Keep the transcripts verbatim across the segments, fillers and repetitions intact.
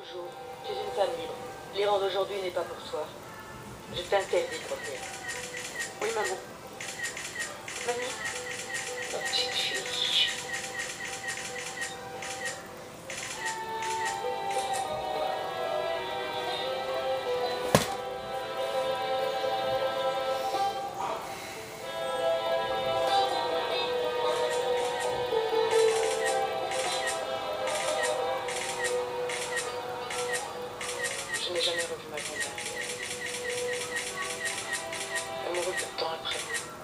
Bonjour, tu es une femme libre. L'Iran d'aujourd'hui n'est pas pour toi. Je t'interdis de revenir. Oui, maman. Mamie. Ma petite fille. Je n'ai jamais revu ma grand-mère. Elle mourut peu de temps après.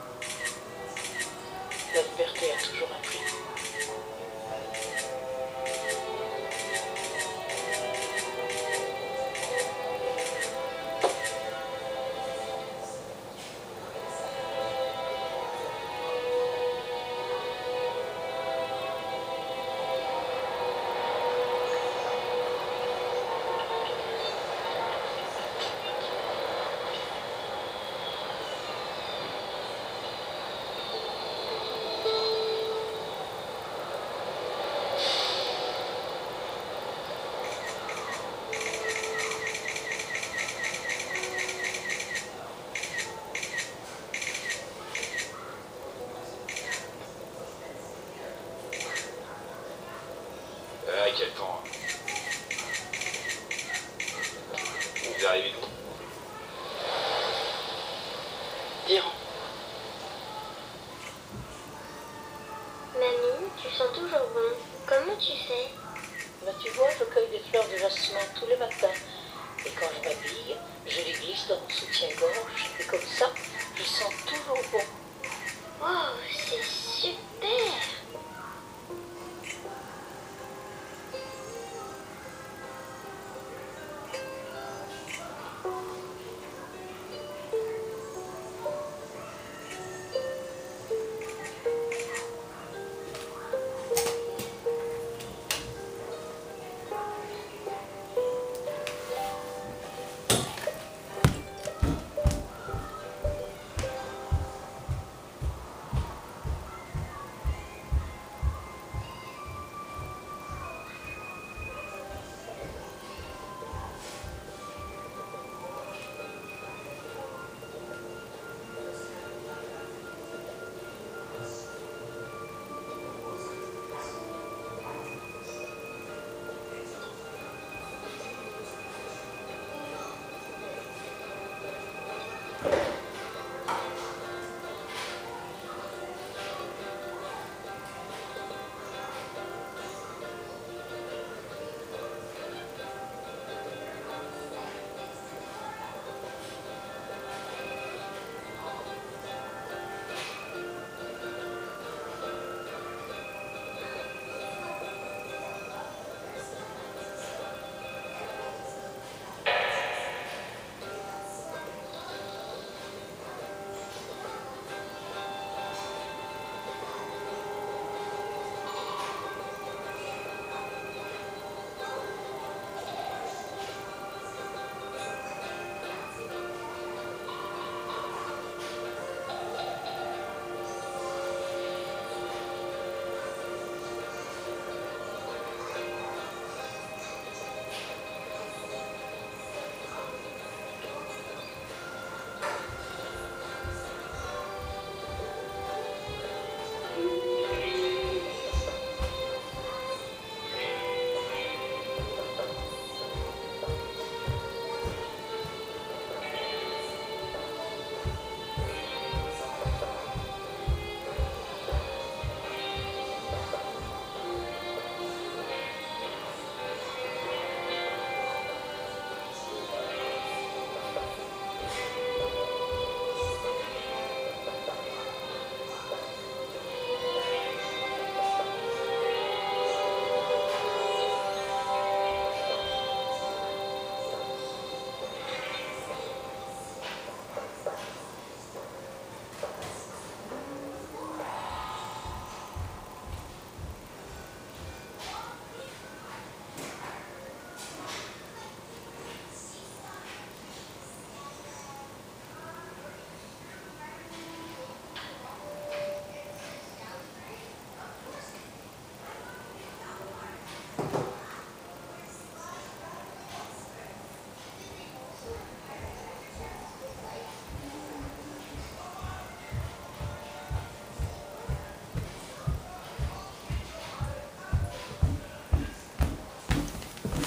La liberté a toujours un prix. Ah, quel temps. Vous arrivez d'où? D'Iran. Mamie, tu sens toujours bon. Comment tu fais? Bah, tu vois, je cueille des fleurs de jasmin tous les matins. Et quand je m'habille, je les glisse dans mon soutien-gorge. Et comme ça, je sens toujours bon. Oh, c'est super!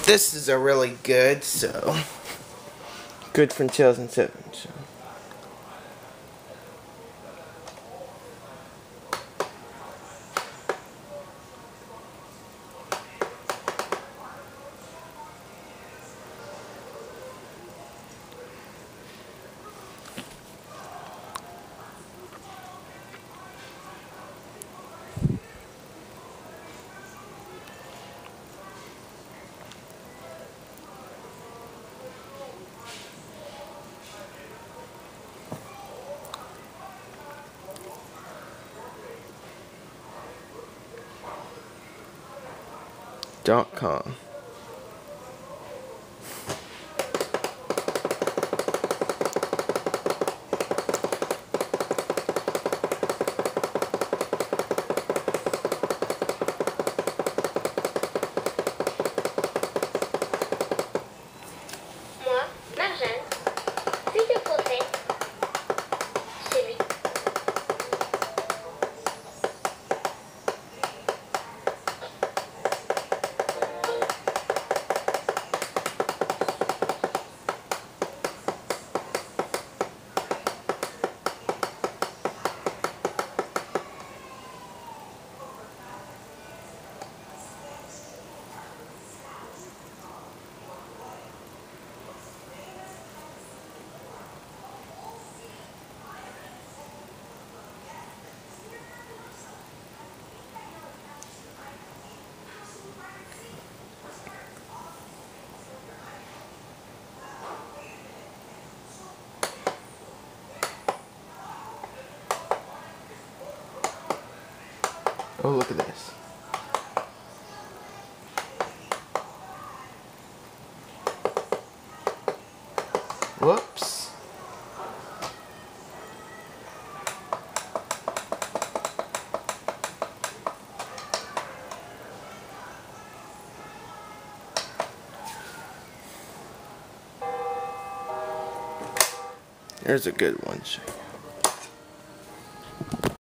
this is a really good, so good from two thousand seven. So. Dot com. Moi, Marjane. Puis le procès. C'est lui. Oh, look at this. Whoops. There's a good one.